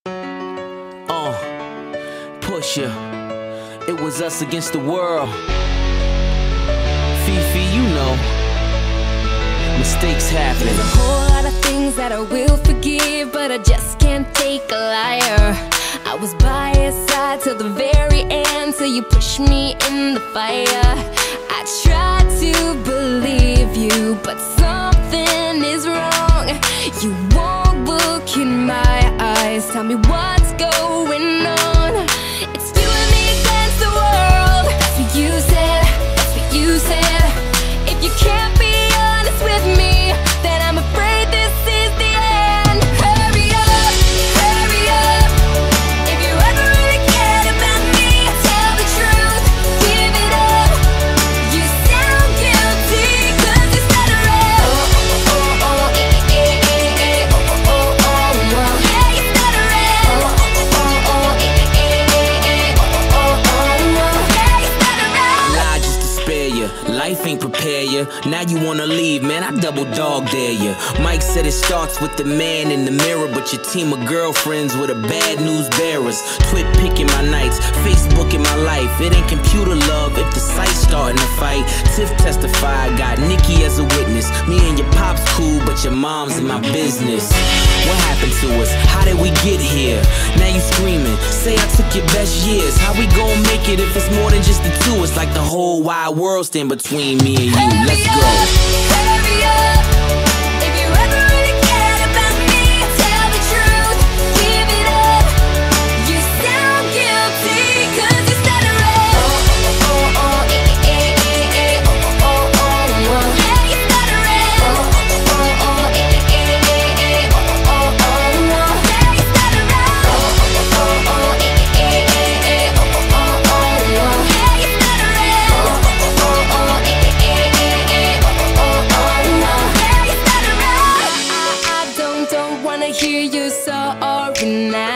Pusha, it was us against the world. Fefe, you know, mistakes happen. There's a whole lot of things that I will forgive, but I just can't take a liar. I was by his side till the very end, till you pushed me in the fire. I tried to believe you, but something is wrong. You won't look in my eyes, tell me what's going on. It's you and me against the world. That's what you said, that's what you said. If you can't be honest with me, then I'm afraid this is the end. Hurry up, hurry up. If you ever really cared about me, tell the truth, give it up. You sound guilty, cause you stuttering. Yeah, you Lie just to spare you, life ain't prepare you. Now you wanna leave, man, I double dog dare you. Mike said it starts with the man in the mirror, but your team of girlfriends with a bad news bearers. Twit picking my nights, Facebook in my life. It ain't computer love if the site's starting to fight. Tiff testified, got Nikki as a witness. Me and your pop's cool, but your mom's in my business. What happened to us? How did we get here? Now you screaming, say I took your best years. How we gon' make it if it's more than just the two? It's like the whole wide world stand between me and you. Let's go. hurry up. If you ever really cared about me, tell the truth, give it up. You sound guilty, cause you stuttering. Yeah, you stuttering. Hear you sorry now.